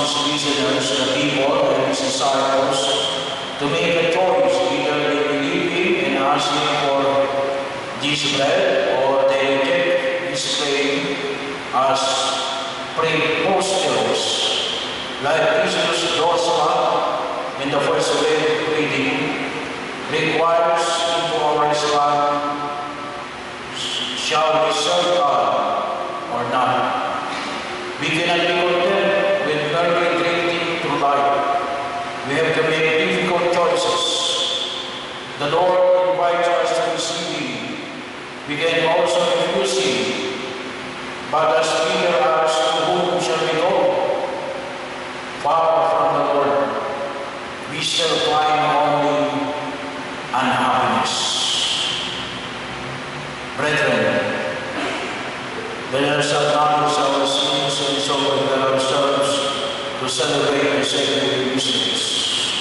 his listeners, the people and his disciples, to make a choice. Either they believe him and ask him for this bread, or they reject his claim as preposterous. Like Jesus' dogma in the first reading requires into our Islam, shall we serve God or not? We cannot be content with merely drifting through life. We have to make difficult choices. The Lord invites us to receive him. We can also refuse him. But as Peter asked, to whom shall we go? Far from the Lord, we shall find only unhappiness. Brethren, let us acknowledge our sins and so prepare ourselves to celebrate the sacred mysteries.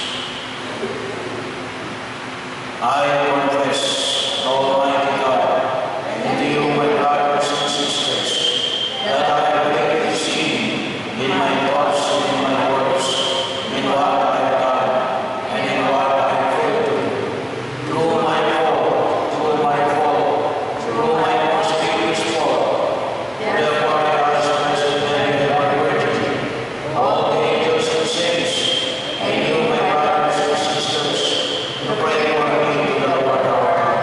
I confess, Almighty God, and to you, my brothers and sisters, that I have greatly sinned in my thoughts and in my words, in what I have done and in what I have failed to do. Through my fault, through my most grievous fault. Therefore I ask Blessed Mary, ever Virgin, all the angels and saints, and you, my brothers and sisters, to pray for me to the Lord our God.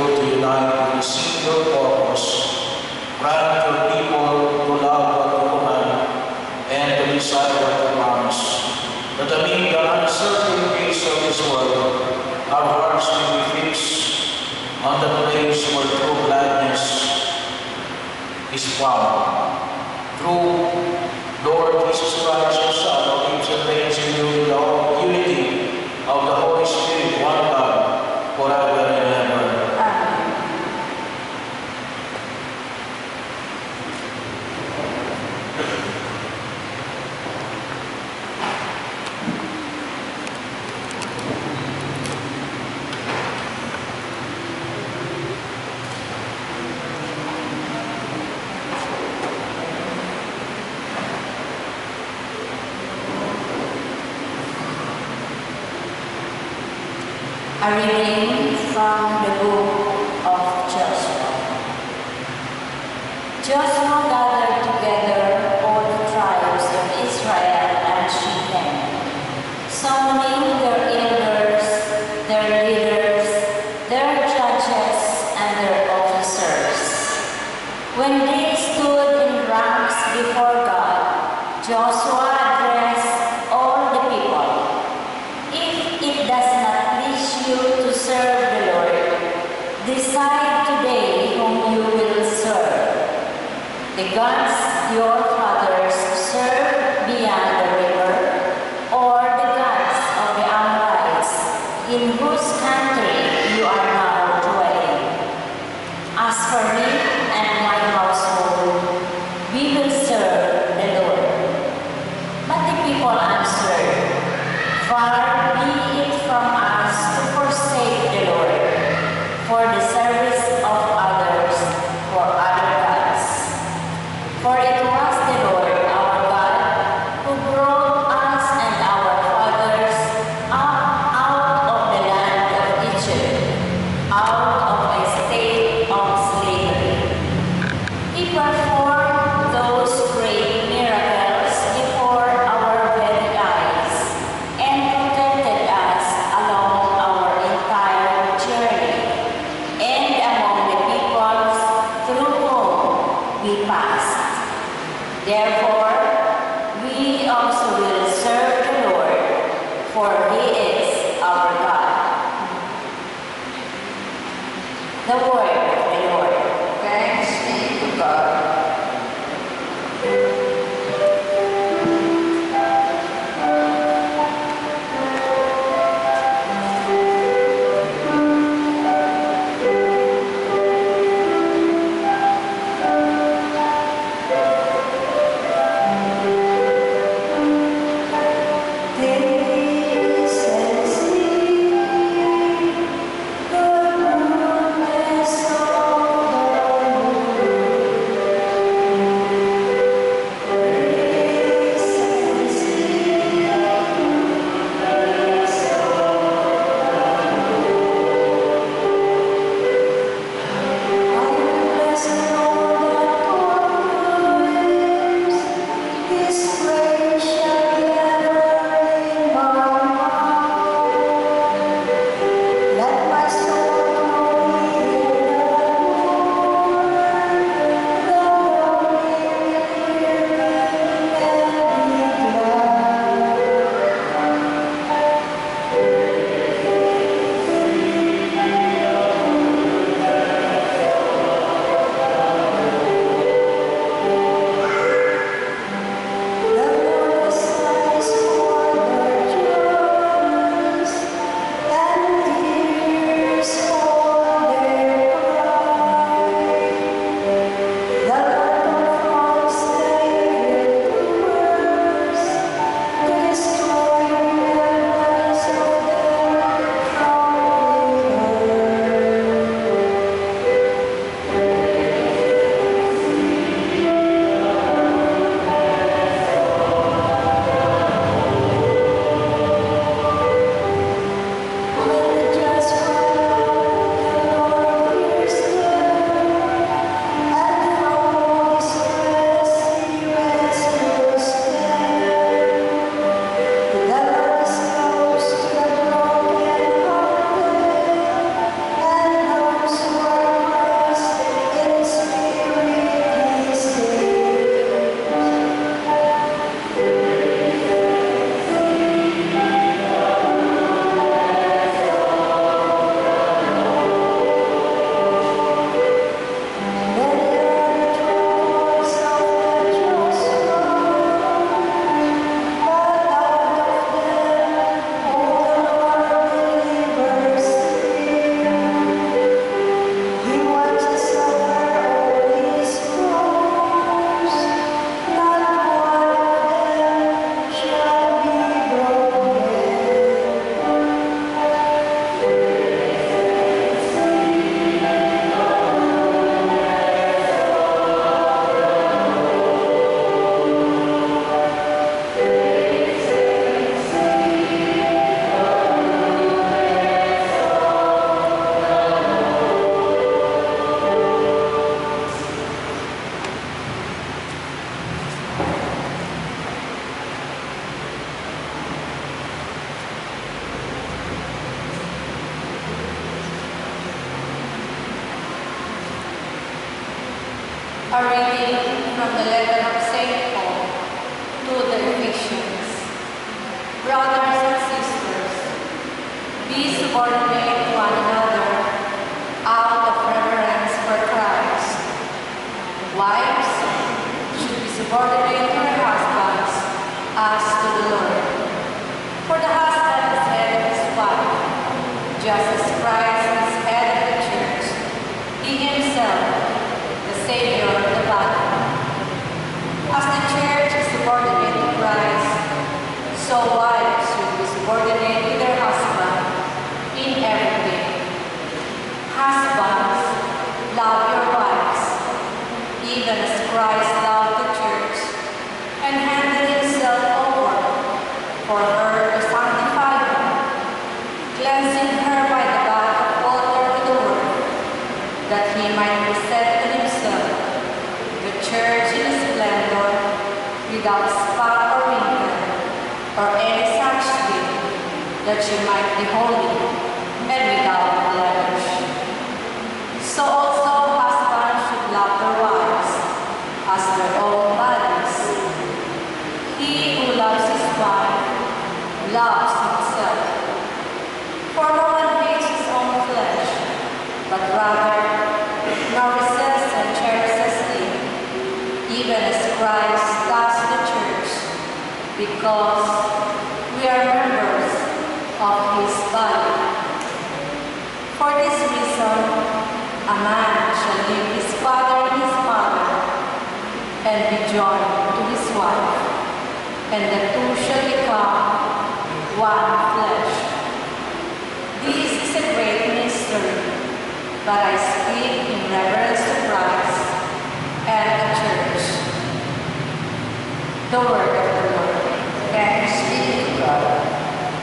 you to unite with a single purpose. Grant your people to love what you command and to desire what you promise. That amid the uncertain pace of this world, our hearts may be fixed on the place where true gladness is found. Through Lord Jesus Christ, your Son, who lives and reigns in you in the unity of the Holy Spirit, one God, forever and ever. Amen. A reading from the book of Joshua. Joshua gathered together all the tribes of Israel and Shechem, summoning their elders, their leaders, their judges, and their officers. When they stood in ranks before God, Joshua addressed all the people. If it does not please you to serve the Lord, decide today whom you will serve. The gods your fathers served beyond the river, or the gods of the Amorites, in whose country you are now dwelling. As for me and my household, we will serve the Lord. But the people answered, Far be it from us to forsake the Lord, for the service of others, for other gods. For it was the Lord our God who brought us and our fathers up out of the land of Egypt, out of a state of slavery. He performed those great miracles before our very eyes, and protected us along our entire journey, and among the peoples through whom we passed. Therefore, we also will serve the Lord, for He is our God. The word of the Lord. Thanks be to God. The A reading from the letter of St. Paul to the Ephesians. Brothers and sisters, be subordinate to one another out of reverence for Christ. Wives should be subordinate to their husbands as to the Lord. For the husband is head of his wife, just as Christ is head of the church, he himself, the Savior of the body. As the church is subordinate to Christ, so wives should be subordinate to their husband in everything. Husbands, love your wives, even as Christ loved the church and handed himself over for her to sanctify her, cleansing her by the bath of water with the word, that he might present to himself the church in splendor, without spot or wrinkle, or any such thing, that she might be holy and without blemish. So also husbands should love their wives as their own bodies. He who loves his wife loves himself. For no one hates his own flesh, but rather nourishes and cherishes it, even as Christ does the church, because we are members of his body. For this reason, a man shall leave his father and his mother, and be joined to his wife, and the two shall become one flesh. This is a great mystery, but I speak in reverence to Christ and the church. The word of the Lord. Thanks be to God.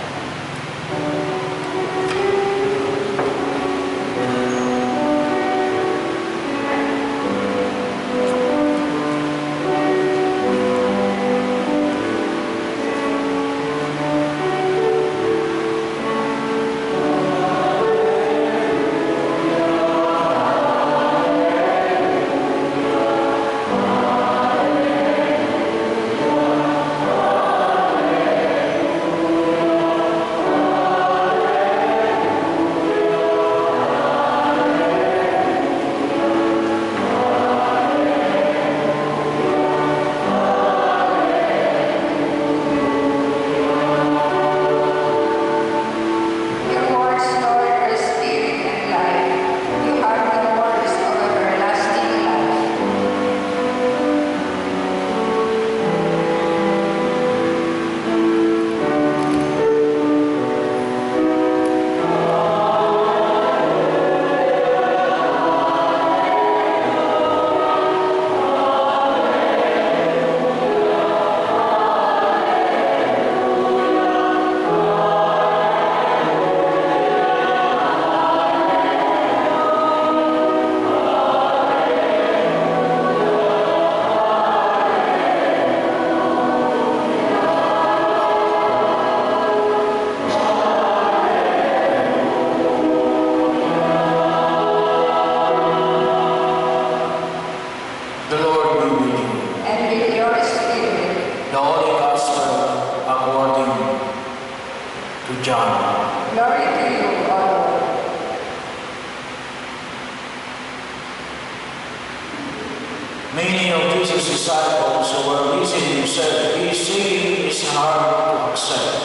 Many of Jesus' disciples who were listening said, "His saying is hard to accept.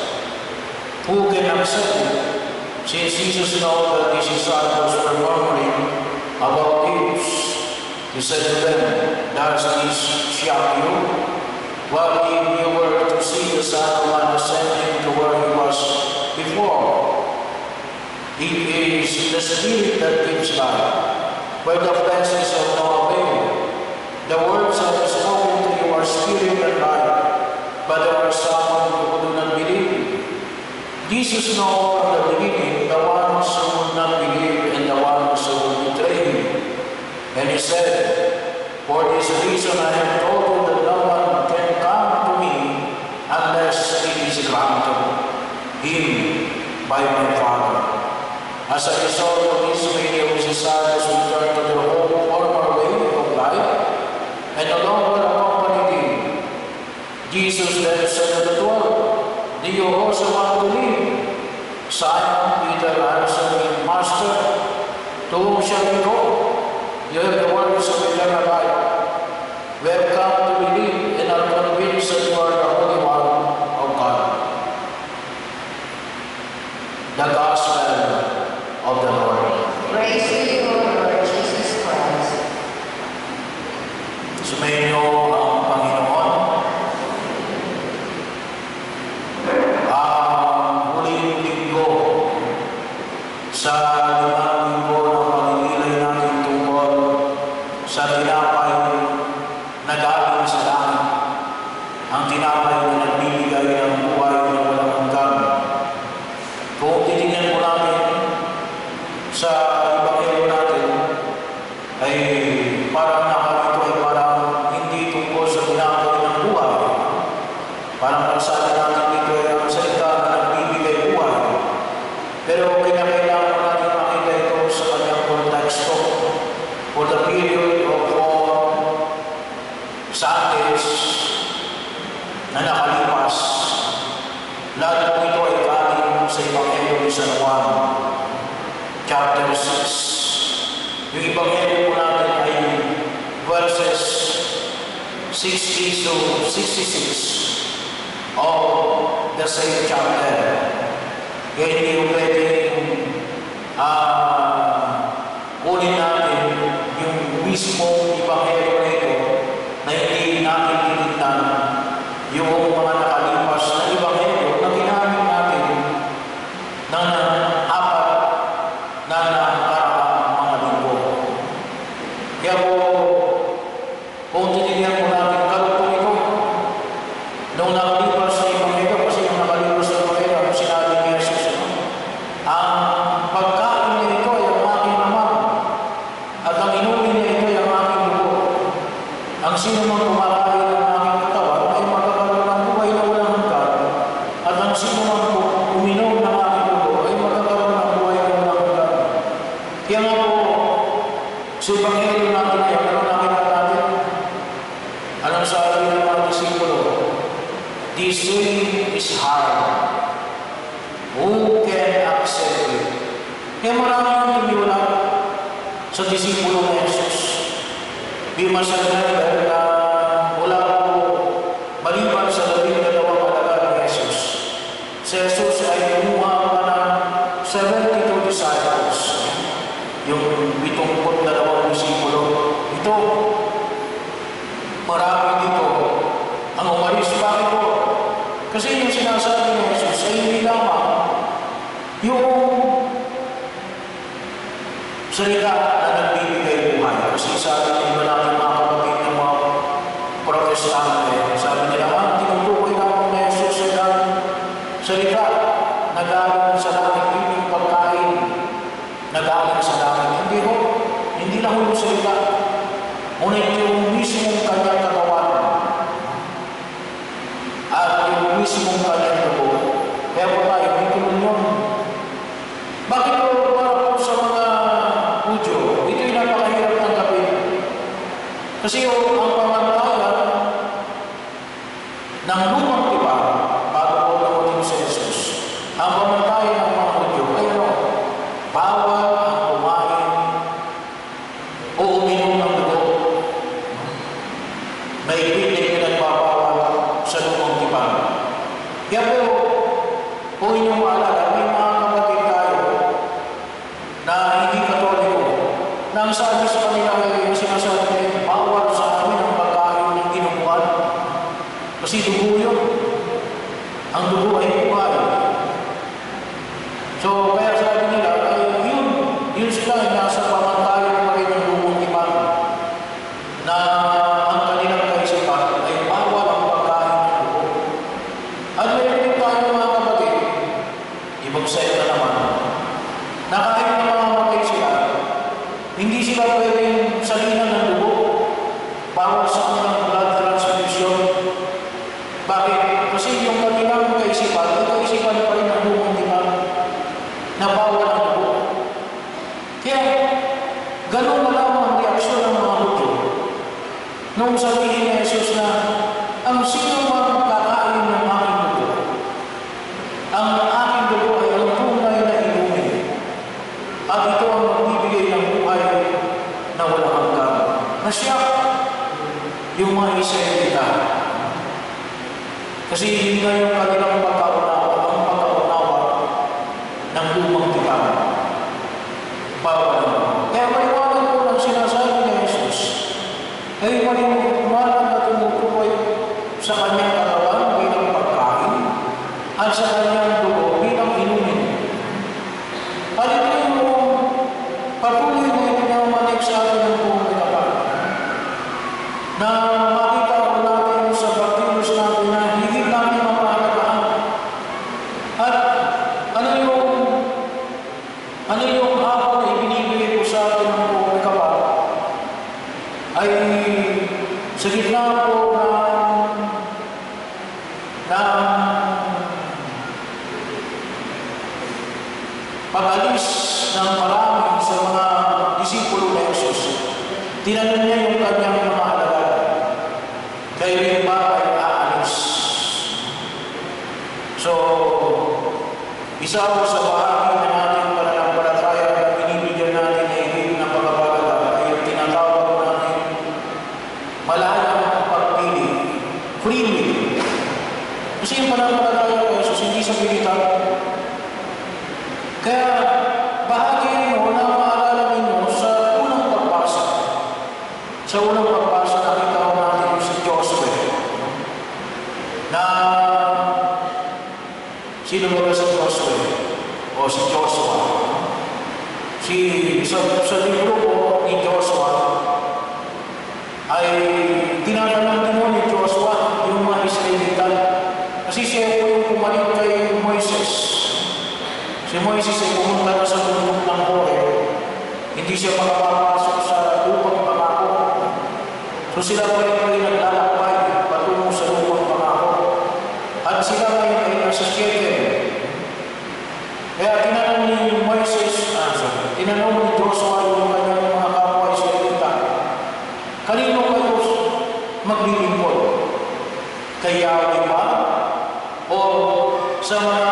Who can accept it?" Since Jesus knew that his disciples were murmuring about this, he said to them, "Does this shock you? What if you were to see the Son of Man ascending to where he was before? It is the Spirit that gives life, where the flesh is of no avail. The words I have spoken to you are spirit and life, but there are some who do not believe." Jesus knew from the beginning the ones who would not believe and the ones who would betray him. And he said, "For this reason I have told you that no one can come to me unless it is granted him by my Father." As a result of this, many of his disciples returned to their own former way of life, Simon Peter answered him, Master, to whom shall we go? You have the words of eternal life. We have come to believe and are convinced that you are the Holy One of God. The Gospel of the Lord. Praise to you, Lord Jesus Christ. Sumainyo ang Panginoon. Ang huling linggo sa 5 linggo ng pagninilay natin tungkol sa tinapay na galing sa langit. Ang tinapay na nagbibigay ng buhay na walang hanggan. Kung titingnan mo natin sa Ebanghelyo natin, ay parang nakalito ay parang hindi tungkol sa tinapay ng buhay. Parang nagsabi natin dito ay ang salita na nagbibigay buhay. Pero kailangan natin makita ito sa kanyang konteksto. For the period of 4 Sundays na nakalipas, lahat po ito ay galing sa Ebanghelyo ni San Juan, chapter 6. Yung Ebanghelyo po natin ay verses 60 to 66 of the same chapter. Kaya hindi yung pwedeng kunin natin yung mismong Ebanghelyo na ito na hindi natin titignan yung mga nakalipas na Ebanghelyo na ginamit natin ng 4 na nakaraang mga linggo. Kaya po, kung titignan po natin karugtong ito, nung nakalipas na Ebanghelyo, kasi yung nakalipas na Ebanghelyo, ang sinabi ni Jesus, ang pagkain niya ito ay ang aking naman, at ang inumin niya ito ay ang aking dugo. Ang sino mang kumakain ng aking katawan ay magkakaroon ng buhay na walang hanggan, at ang sino mang uminom ng aking dugo ay magkakaroon ng buhay na walang hanggan. Kaya nga po, sa Ebanghelyo natin ay ano nakita natin? Anong sabi ng mga disipulo? This way is hard. Who can accept it? Kaya marami ang tiniwala sa disipulo ng Jesus. Di masagal dahil na wala po maliban sa 12 alagad ng Jesus. Si Jesus ay kumuha pa ng 72 disciples. Yung 72 disipulo. Ito, marami dito ang umalis. Bakit po? Kasi yung sinasabi ng Jesus ay hindi lamang yung salita na nagbibigay buhay. Kasi sabi ng iba natin mga kapatid ng mga protestante, sabi nila, tinutukoy namin na Jesus ay ang salita na galing sa langit, yung pagkain na galing sa langit. Hindi ho, hindi lang yung salita. Ngunit yung mismong kanyang katawan at yung mismong kanyang dugo. Kaya po tayo, may komunyon. Bakit po para po sa mga Hudyo, ito'y napakahirap ng gawin. Kasi ang pamantayan ng lumang tipan, bago po namutin sa Jesus, ang pamantayan ng mga Hudyo ay ano? Bawal ang kumain o uminom ng dugo. May piling na nagpapawal sa lumang tipan. Kaya po, kung inyong maalala, may mga kapatid tayo na hindi katoliko, na ang sabi sa kanila ay sinasabi nila, bawal sa amin ang pagkain ng ginubuhan. Kasi dugo yun. Ang dugo ay buhay. So, kaya sabi nila, ay yun sila ay nasa pamantayan pa rin ng lumang tipan na ang kanilang kaisipan ay bawal ang pagkain ng dugo. At meron din tayo mga kapatid, ibang sa'yo na naman, na kahit na mamamatay sila, hindi sila pwedeng salinan ng dugo. Bawal sa kanilang blood transfusion. Bakit? Kasi yung kanilang kaisipan pa rin ng lumang tipan na bawal ang dugo. Kaya, ganun na lamang ang reaksyon ng mga Hudyo nung sabihin ni Jesus na ang sino mang kakain ng aking dugo, ang aking dugo ay ang tunay ng hanggang. Nasyak yung mga Israelita. Kasi yun nga yung kanilang pagkaunawa ng lumang tipan. Kaya maliwanag po ng sinasabi ni Jesus, ay maliwanag na tumutukoy sa kanyang katawan bilang pagkain at sa kanyang dugo bilang inumin. At ito yung patuloy na ipinamanik sa atin ng buong kapal. Na makita ko natin sa pagkilos natin na higit natin mapahalagaan. At ano yung hapon na ibinibigay ko sa atin ng buong kapal ay sa gitna po pag-alis ng marami sa mga disipulo na Jesus, tinanong niya yung kanyang mga alagad, kayo rin ba ay aalis? So, isa ako sa bahagi ng ating pananampalataya na binibigyan natin na higit na pagkabagata ay yung tinatawag natin malayang pagpili, free will. Kasi yung pananampalataya ko Jesus hindi sa pilitan. Kaya bahagi mo na maalala ninyo sa unang pagbasa. Sa unang pagbasa, nakita ko natin si Joshua. Na sino ba si Joshua? O si Joshua. Sa libro po ni Joshua ay tinatanong din mo ni Joshua yung mga Israelita. Kasi siya po yung pumalit kay Moises. Si Moises ay pumunta na sa bundok ng Horeb. Hindi siya makapapasok sa lupang pangako. So sila po ay naglalakbay patungo sa lupang pangako. At sila ngayon ay nasa Shechem. Kaya tinanong ni Joshua yung kanyang mga kapwa Israelita, kanino kayo maglilingkod? Kay Yahweh ba? O sa mga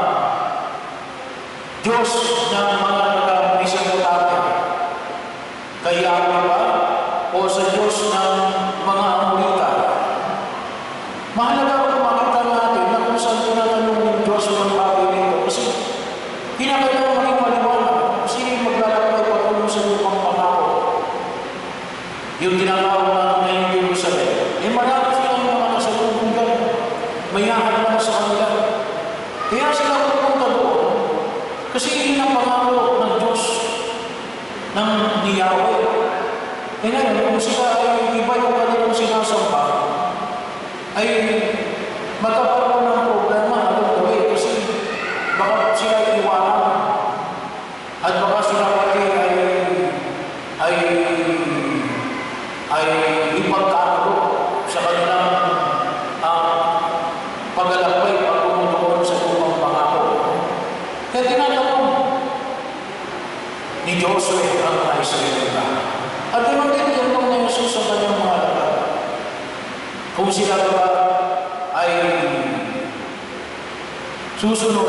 Diyos ng mga nag-Mesopotamia? Kay Yahweh ba? O sa Diyos ng mga Amorita? Mahalaga kung makita natin na kung saan tinatanong ng Diyos ng bagay nito. Kasi kinakailangan maging maliwanag. Kasi maglalakbay patungo sa lupang pangako. Yung tinatawag natin ngayon Jerusalem. Marami silang mga kasalubong dyan. Mayahan lang sa kanila. Kaya sila pupunta doon. Kasi yun ang pangako ng Diyos ng ni Yahweh. E ngayon, kung sila ay iba yung kanilang sinasamba, ay magkakaroon ng problema ang gawin kasi baka sila iwanan at baka sila pati ay ipagkakalo sa kanilang paglalakbay pagkumutukoon sa lupang pangako. Kaya tinatanong ni Joshua ang mga Israelita. At tinanong na Jesus sa kanyang mga alagad. Kung sila ba ay susunod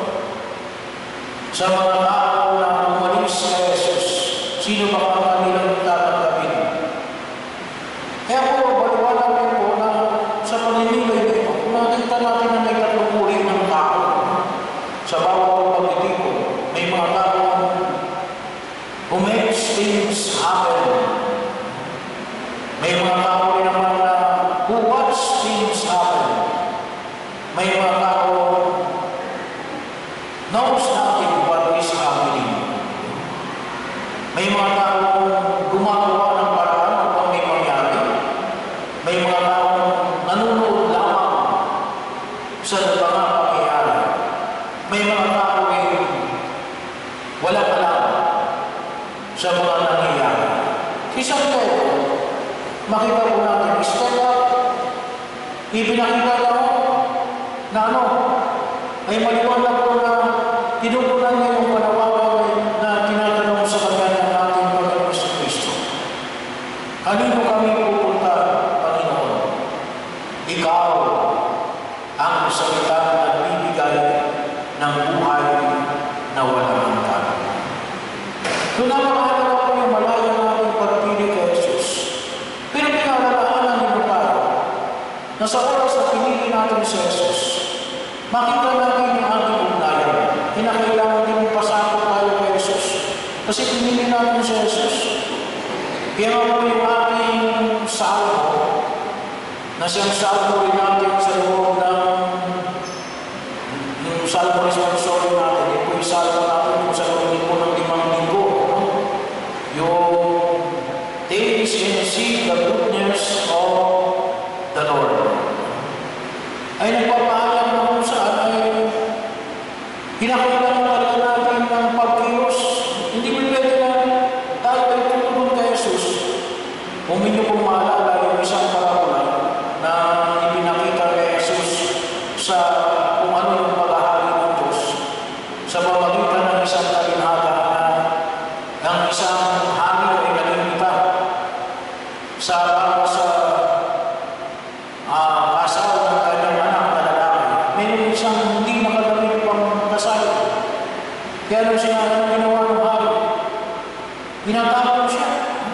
sa mga tao na umalis sa Jesus, sino ba ang kanilang tatanggapin? Kaya po, baliwanag din po na sa paninilay nito, kung nakita natin na may tatlong uri ng tao sa bawat pagtitipon, may mga tao who makes things happen. May mga tao rin naman na who watch things happen. May mga tao knows nothing what is happening. May mga tao gumagawa ng paraan upang may mangyari. May mga tao nanonood lamang sa mga pangyayari. May mga tao rin wala alam sa mga nangyayari. Isang tayo, makita po natin, step up, ipinakita mo na ay maliwanag po na tinutunan niya yung panawagan na tinatanong sa kanya ng ating Panginoon sa Kristo. Kanino kami pupunta, Panginoon? Ikaw ang salita na nagbibigay ng buhay na walang hanggan. Doon ang mahalaga po yung malaya natin pagpili na sa oras na pinili natin si Jesus, makita natin yung ating ugnayan. Kinakailangan din pasakot tayo kay Jesus. Kasi pinili natin si Jesus. Kaya nga po yung ating salmo, na siyang salmo rin natin sa loob ng yung salmo responsory natin, yung po yung salmo natin yung sa loob po ng 5 linggo. Yung taste and see the goodness of the Lord. Ay nagpapaalam na kung saan ay kinakailangan talaga natin ng pagkilos. Hindi mo pwede na tayo ay tutulong kay Jesus. Kung inyo pong maalala yung isang parabola na ipinakita kay Jesus sa kung ano yung paghahari ng Diyos sa pamamagitan ng isang kalinhaga na ang isang hari ay nalimita sa kasal ng kanyang anak na lalaki. Mayroon isang hindi nakalamit pang kasal. Kaya nung ginawa ng hari, binatapon siya.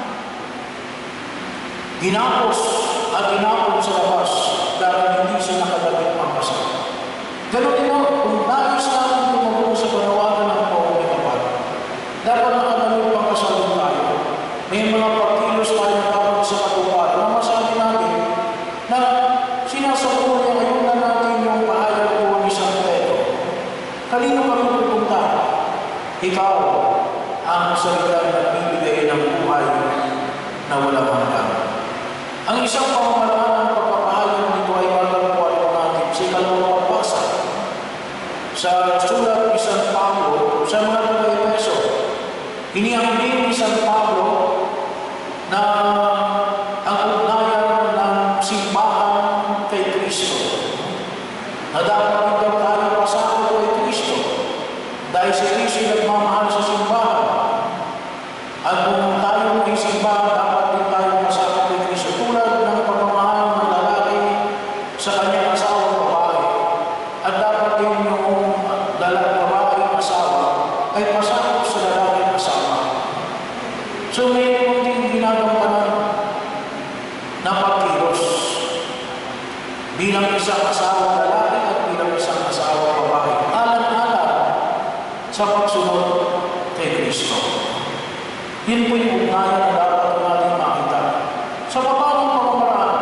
Ginapos at ginapon sa labas dahil hindi siya nakalamit pang kasal. Ganun din kung nais natin tumulong sa panawagan ng Panginoon ni Kapal, dapat nakalamit pang kasal din tayo. May mga pagkilos tayo dapat sa katuparan na masabi natin na sinasabi niya ngayon na natin yung pahayag po ni San Pedro. Kanino kami pupunta? Ikaw ang salita na nagbibigay ng buhay na walang hanggan. Ang isang pamamaraan ng pagpapahayag nito ay matagpuan po natin sa ikalawang pagbasa sa sulat ni San Pablo sa mga taga-Efeso. Hinihambing ni San Pablo na ang ugnayan ng simbahan kay Kristo. Na dapat din daw tayo pasakot kay Kristo dahil si Kristo ay nagmamahal sa simbahan. At kung tayo ay simbahan, dapat din tayo pasakot kay Kristo. Tulad ng pagmamahal ng lalaki sa kanyang asawang babae. At dapat din yung babaeng asawa ay pasakot sa lalaking asawa. So may kunting ginagampanan na pagkilos bilang isang asawang lalaki at bilang isang asawang babae. Alang-alang sa pagsunod kay Kristo. Yun po yung ugnayan na dapat natin makita. Sa papanong pamamaraan,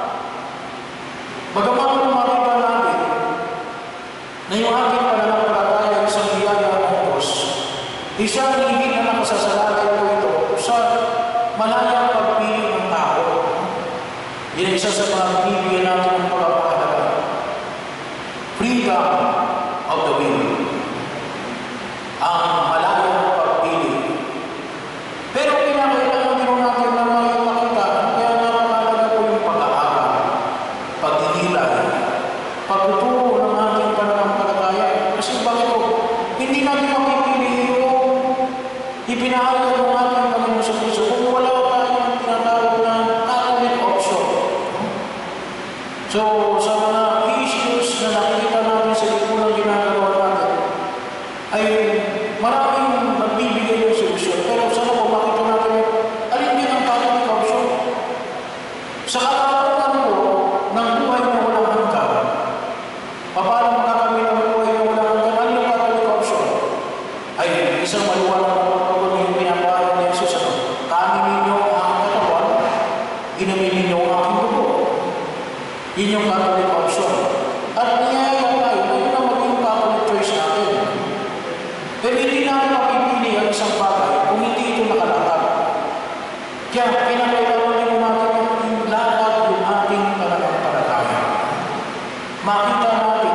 bagaman makita natin na yung ating pananampalataya ay isang biyaya ng Diyos, isang higit na nakasasalagay po ito sa malayang pagpili ng tao. Yan ay isa sa mga binibigyan natin ng pagpapahalaga. Freedom of the will. Ang malayang pagpili. Pero kinakailangan din natin na makita, kaya napakalaga po yung pag-aaral, pagdihilay, pagtuturo ng ating pananampalataya. Kasi bakit po? Hindi natin makipili yung ipinahayag ng ating Panginoon sa Kristo kung wala tayong tinatawag na Catholic option. So, sa mga issues na nakikita natin sa lipunang ginagawa natin, ay maraming magbibigay ng solusyon. Pero sana po makita natin alin din ang Catholic option. Sa katawan po ng buhay na walang hanggan, paano makakamit ang buhay na walang hanggan? Ano yung Catholic option? Ay isang maliwanag na pagpapagod yung pinapahayag ni Jesus. Kanin ninyo ang katawan, inumin ninyo ang aking dugo. Yun yung Catholic option. At niyaya tayo, yun ang maging Catholic choice natin. Pero hindi natin mapipili ang isang bagay kung hindi ito nakalatag. Kaya kinakailangan din natin yung latag yung ating pananampalataya. Makita natin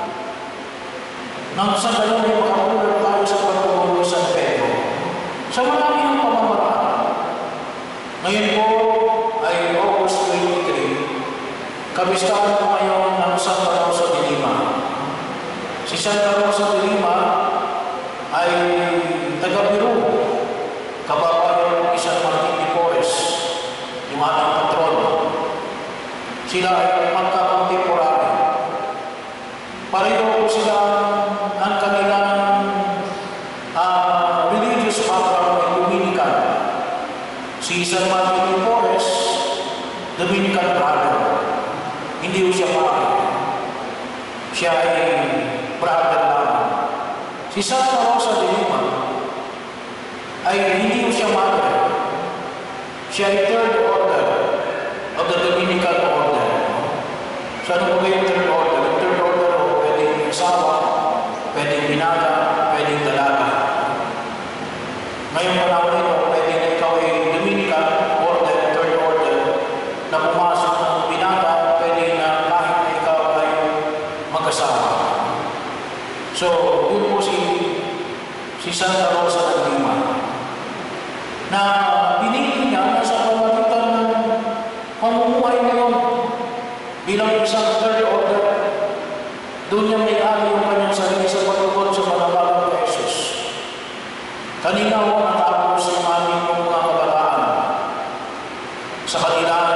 nang sa ganun ay makakulat tayo sa pagtuturo ni San Pedro. Sa marami ng pamamaraan, ngayon po ay August 23, kabistahan po ngayon ng Santa Rosa de Lima. Si Santa Rosa de Lima ay taga-Peru, kababayan ng San Martin de Porres, yung ating patron. Sila ay magkakontemporary. Pareho po sila ang kanilang religious background ay Dominican. Si San Martin de Porres, Dominican brother. Hindi ko siya pare. Siya ay brother lamang. Si Santa Rosa de Lima ay hindi ko siya mother. Siya ay third order of the Dominican order. So ano po yung third order? Yung third order o pwedeng asawa, pwedeng binata, pwedeng dalaga. Ngayon panahon ito, pwedeng na ikaw ay Dominican order, third order, na pumasok ng binata, pwedeng na kahit na ikaw ay mag-asawa. So, yun po si Santa Rosa de Lima na pinili niya na sa pamamagitan ng pamumuhay ngayon bilang isang third order, doon niya may-ari yung kanyang sarili sa pagtugon sa panawagan ni Jesus. Kanina ko natapos yung aming mga kabataan sa kanilang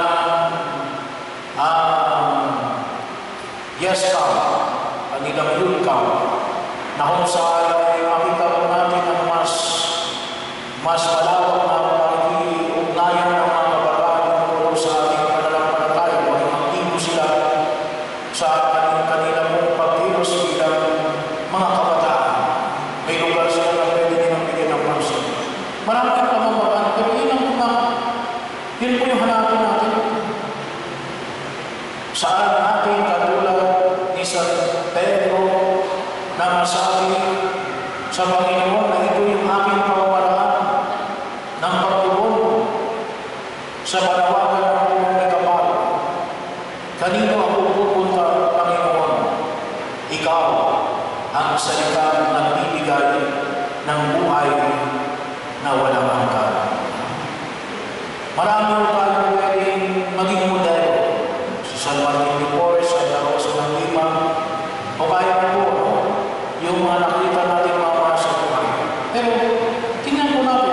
yes camp, kanilang youth camp, na kung saan ay makita po natin ang mas malawak na pag-iugnayan ng mga kabataan tungkol sa ating pananampalataya, maging aktibo sila sa kanilang pong pagkilos bilang mga kabataan. May lugar sila na pwede nilang bigyan ng pansin. Maraming pamamagaan, pero yun po yung hanapin natin. Saan natin katulad ni San Pedro na masabi sa Panginoon na ito yung aking pamamaraan ng pagtugon sa panawagan ng buong may kapal. Kanino ako pupunta, Panginoon? Ikaw ang salita na nagbibigay ng buhay na walang hanggan. Marami po tayo pwedeng maging modelo. Si San Martin de Porres, Santa Rosa de Lima, o kaya po, yung mga nakita natin mga sa buhay. Pero, tingnan po natin.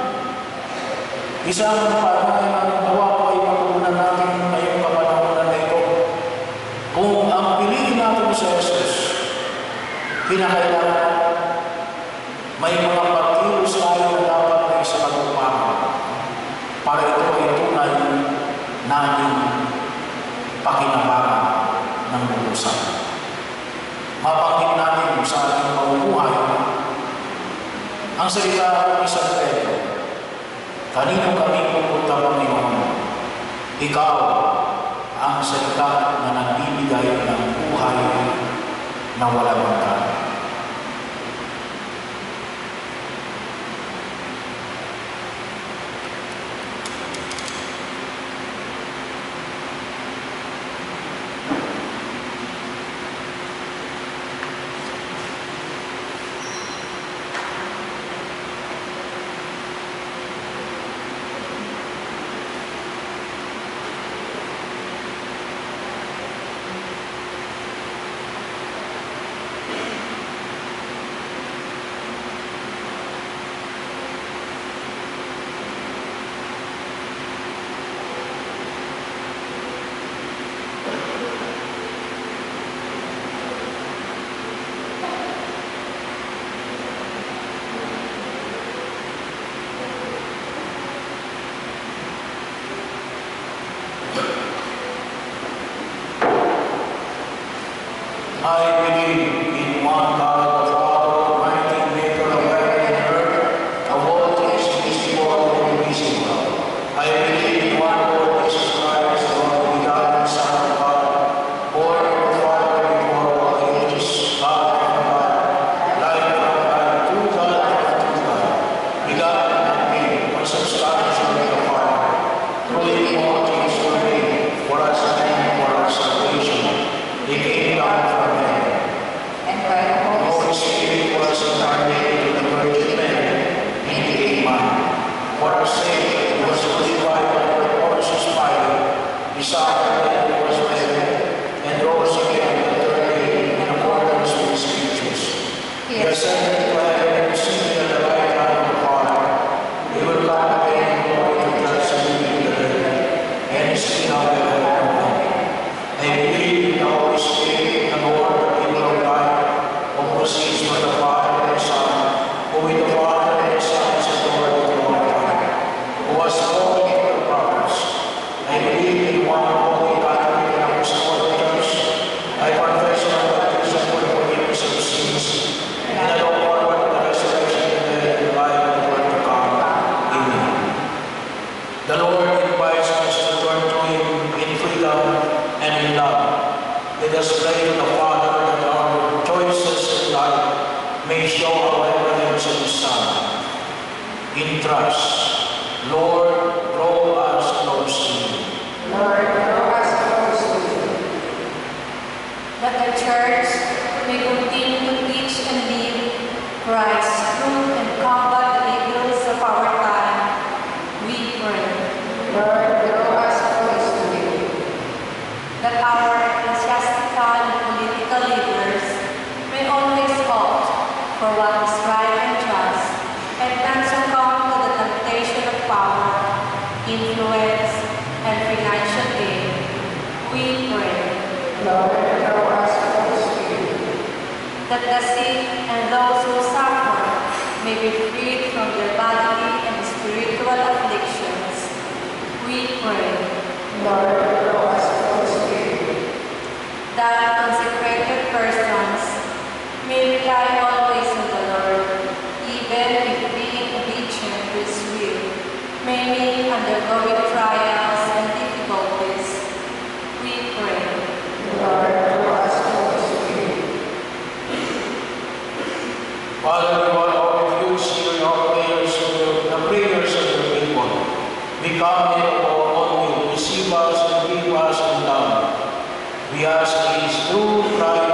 Isang panay ng gawa po ay matutunan natin ngayong kapanahonan na ito. Kung ang piliin natin sa Jesus, kinakailangan may mga pagkilos tayo na dapat ay sa katuparan para ito ay tunay nating pakinabangan ng lulusan. Mapanggit natin sa ating pamumuhay ang salita ni San Pedro. Kanino kami pupunta, Panginoon? Ikaw ang salita na nagbibigay ng buhay na walang hanggan. I believe in one God, the Father, Almighty, maker of heaven and earth, of all things visible and invisible. I believe in one Lord Jesus Christ, the only begotten Son of God, born of the Father before all ages, God from God, light from God, true God from true God, begotten and made, consubstantial with the Father. Through him all things were made, for us and for our salvation. He came down from heaven, The Lord invites us to turn to Him in freedom and in love. Let us pray to the Father that our choices in life may show our evidence of His Son. In trust, Lord, draw us close to You. Lord, draw us close to You. That the Church may continue to teach and live Christ's truth and combat the evils of our time, we pray. Lord, draw us close to You. That our ecclesiastical and political leaders may always opt for what is right and just, and not succumb to the temptation of power, influence, and financial gain, we pray. Lord, draw us close to You. That the sick and those who suffer may be freed from their bodily and spiritual afflictions, we pray. Lord, draw us close to You. That consecrated persons may rely always on the Lord, even if being obedient to His will may mean undergoing trials and difficulties, we pray. Lord, draw us close to You. Father, we want all refuse hearing our prayers, the prayers of Your people. We come in our own will, receive us and give us in love. We ask these through Christ